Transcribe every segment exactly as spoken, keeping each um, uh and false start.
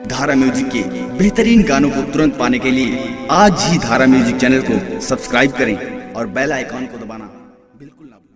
धारा म्यूजिक के बेहतरीन गानों को तुरंत पाने के लिए आज ही धारा म्यूजिक चैनल को सब्सक्राइब करें और बेल आइकॉन को दबाना बिल्कुल ना भूलें।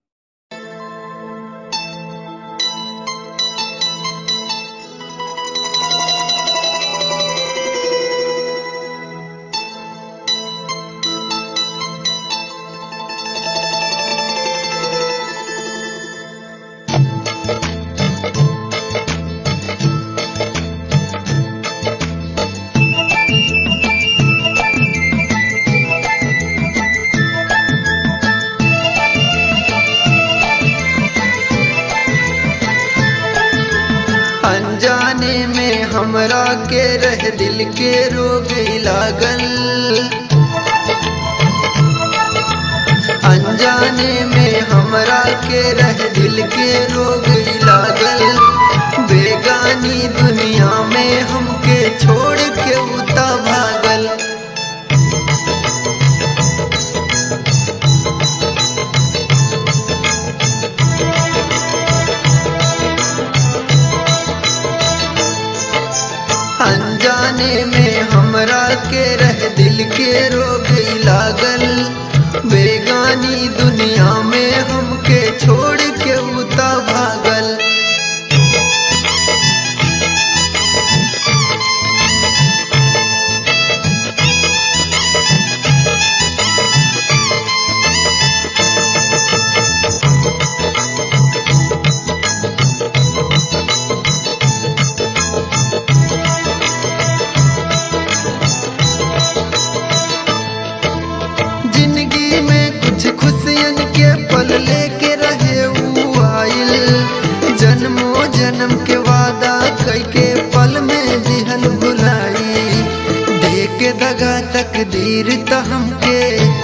अनजाने में हमरा के रह दिल के रोग लागल, अनजाने में हमरा के रह दिल के रोग लागल। बेगानी दुनिया में हमके छोड़ के उता भागल। अनजाने में हमरा के रह दिल के रोग लागल। बेगानी दुनिया में हमके छोड़ के उता भागल। खुशियन के पल लेके रहे ऊ आइल, जन्मों जन्म के वादा कइके पल में दिहल भुलाई। देख के दगा तकदीर त हमके,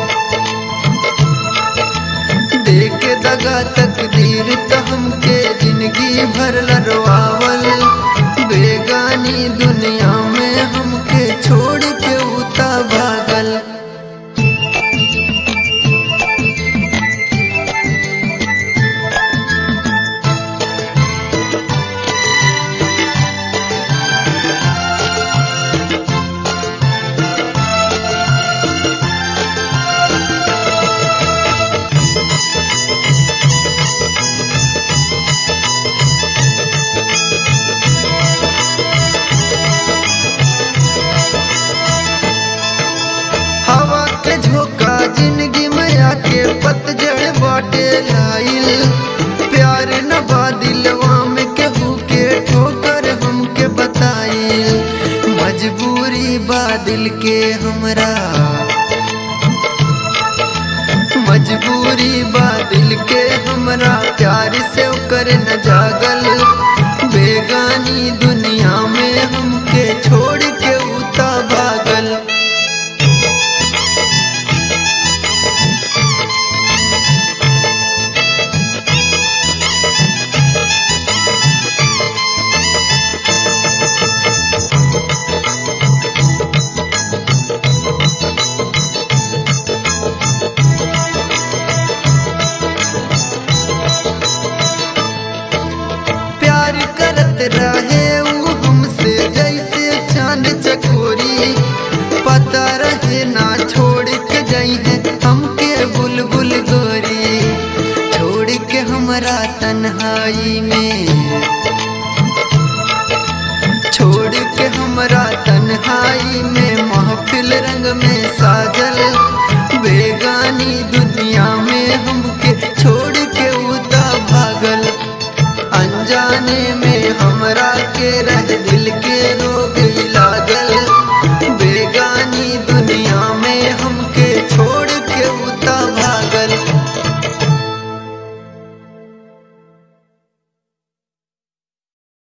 देख के दगा तकदीर त हमके जिंदगी भर लड़वावल। बेगानी दुनिया में हमके छोड़ के उता भागल। हवा के झोंका जिंदगी में आके पतझड़ बाटे लाइल। प्यार न बा दिलवा में केहू के ठोकर हमके बताइल। मजबूरी बा दिल के हमरा, मजबूरी बा दिल के हमरा प्यार से ओकर न जागल। बेगानी दुनिया में हमके छोड़ के उता भागल। प्यार करत रहे ऊ हमसे जैसे चांद चकोरी। पता रहे ना छोड़ के जाई है हमके बुलबुल गोरी। छोड़ के हमरा तन्हाई में, छोड़ के हमरा तन्हाई में महफिल रंग में साजल।